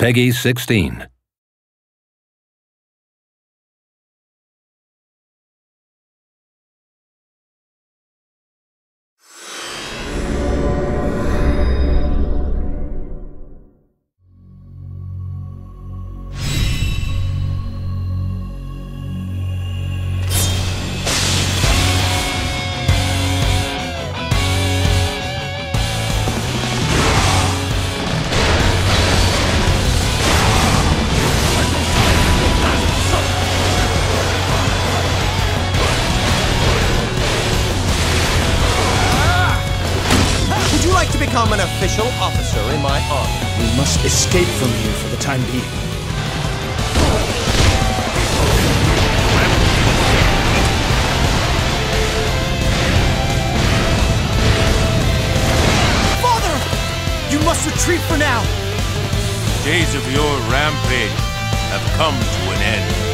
Peggy 16. To become an official officer in my army. We must escape from here for the time being. Father! You must retreat for now! The days of your rampage have come to an end.